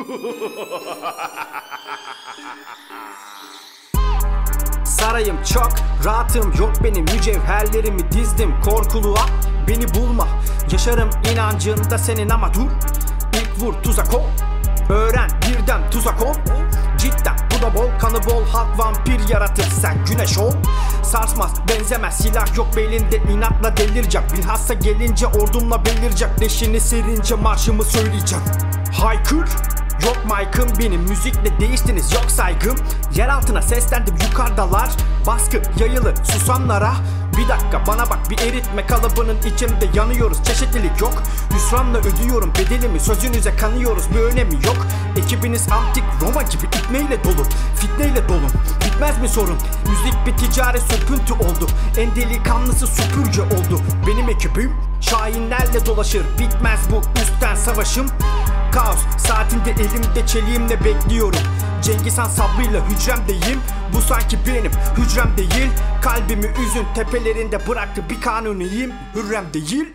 Sarayım çok, rahatım yok benim, mücevherlerimi dizdim korkuluğa. Beni bulma, yaşarım inancında senin ama dur. İlk vur tuzak ol, öğren birden tuzak ol. Cidden bu da bol, kanı bol, halk vampir yaratır, sen güneş ol. Sarsmaz, benzemez, silah yok belinde, inatla delirecek. Bilhassa gelince ordumla belirecek. Leşini serince marşımı söyleyeceğim. Haykır, yok mike'ım benim, müzikle değiştiniz yok saygım. Yer altına seslendim yukarıdalar, baskı yayılı susanlara. Bir dakika bana bak, bir eritme kalıbının içinde yanıyoruz, çeşitlilik yok. Hüsranla ödüyorum bedelimi, sözünüze kanıyoruz, bir önemi yok. Ekibiniz antik Roma gibi ikneyle dolu, fitneyle dolu, bitmez mi sorun? Müzik bir ticari sürpüntü oldu, en delikanlısı süpürge oldu. Benim ekibim şahinlerle dolaşır, bitmez bu üstten savaşım. Kaos saatinde elimde çeliğimle bekliyorum. Cengiz Han sabrıyla hücremdeyim. Bu sanki benim hücrem değil. Kalbimi üzün tepelerinde bıraktı bir kanuniyim. Hürrem değil.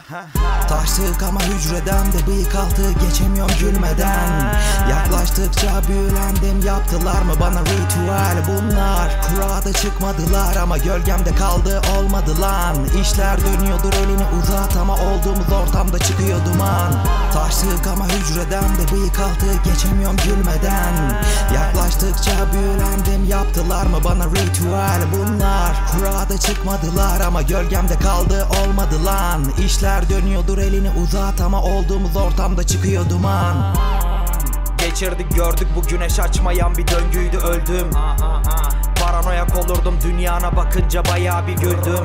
Taştık ama hücreden de bıyık altı geçemiyorum gülmeden. Yaklaştıkça büyülendim, yaptılar mı bana ritüel bunlar? Kurada çıkmadılar ama gölgemde kaldı, olmadı lan. İşler dönüyordur, elini uzat ama olduğumuz ortamda çıkıyor duman. Taştık ama hücreden de bıyık altı geçemiyorum gülmeden. Yaklaştıkça büyülendim, yaptılar mı bana ritüel bunlar? Kurada çıkmadılar ama gölgemde kaldı, olmadı lan. İşler dönüyordur, elini uzat ama olduğumuz ortamda çıkıyor duman. Geçirdik gördük, bu güneş açmayan bir döngüydü, öldüm. Paranoyak olurdum, dünyana bakınca bayağı bir güldüm.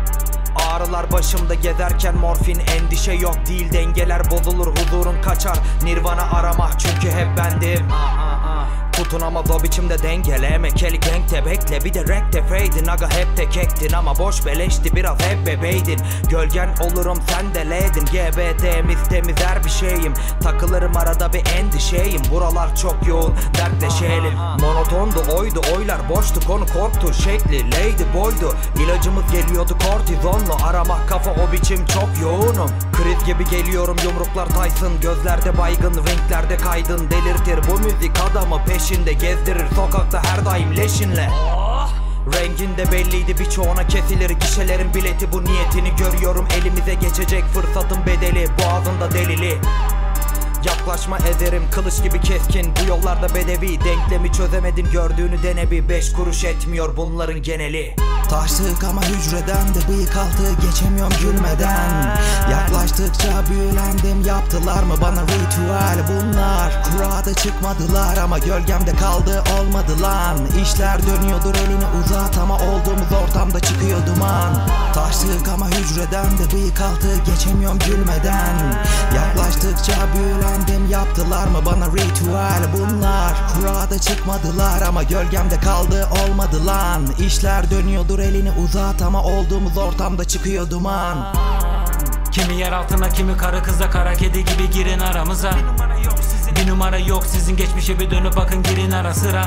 Ağrılar başımda gezerken morfin, endişe yok değil, dengeler bozulur, huzurun kaçar. Nirvana arama çünkü hep bendim. Tutunamaz o biçimde dengele, mekeli gankte bekle, bir de rekte feydin. Aga hep tek ektin ama boş beleşti, biraz hep bebeydin. Gölgen olurum sen de leydin, GBT'miz temiz her bir şeyim. Takılırım arada bir endişeyim, buralar çok yoğun dertleşelim. Monotondu oydu, oylar boştu, konu korktu, şekli lady boydu. İlacımız geliyordu kortizonlu, arama kafa o biçim çok yoğunum. Kriz gibi geliyorum, yumruklar Tyson, gözlerde baygın, ringlerde kaydın. Delirtir bu müzik adamı, peşinde gezdirir sokakta her daim leşinle. Renginde belliydi, birçoğuna kesilir gişelerin bileti. Bu niyetini görüyorum, elimize geçecek fırsatın bedeli, boğazında delili. Yaklaşma ederim, kılıç gibi keskin, bu yollarda bedevi. Denklemi çözemedin, gördüğünü dene bir, 5 kuruş etmiyor bunların geneli. Taştık ama hücreden de bıyık altı geçemiyorum gülmeden. Yaklaştıkça büyülendim, yaptılar mı bana ritüel bunlar? Kurada çıkmadılar ama gölgemde kaldı, olmadı lan. İşler dönüyordur, elini uzat ama olduğumuz ortamda çıkıyor duman. Taştık ama hücreden de bıyık altı geçemiyorum gülmeden. Yaklaştıkça büyülendim, yaptılar mı bana ritüel bunlar? Kurada çıkmadılar ama gölgemde kaldı, olmadı lan. İşler dönüyordur, elini uzat ama olduğumuz ortamda çıkıyor duman. Kimi yer altına, kimi kara kıza, kara kedi gibi girin aramıza. Bir numara yok sizin, geçmişe bir dönüp bakın, girin ara sıra.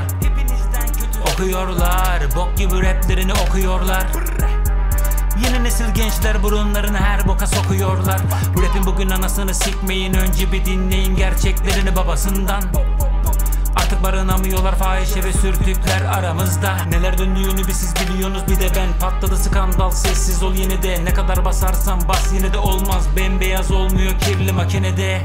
Okuyorlar, bok gibi raplerini okuyorlar. Yeni nesil gençler burunlarını her boka sokuyorlar. Bu rapin bugün anasını sikmeyin, önce bir dinleyin gerçeklerini babasından. Artık barınamıyorlar, fahişe ve sürtükler aramızda. Neler döndüğünü bir siz biliyorsunuz, bir de ben. Patladı skandal, sessiz ol yine de. Ne kadar basarsan bas yine de olmaz, bembeyaz olmuyor kirli makinede.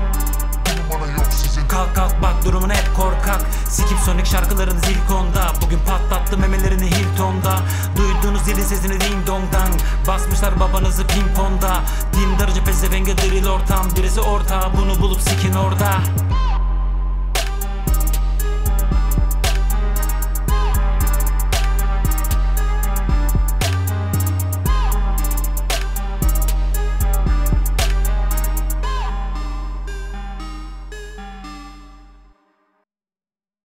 Kalk kalk bak durumuna hep korkak. Skip Sonic şarkıların zilkonda. Bugün patlattı memelerini Hilton'da. Duyduğunuz zilin sesini ding dong dang. Basmışlar babanızı ping-pong'da. Team darıcı pezevenge drill ortam. Birisi ortağı, bunu bulup sikin orada.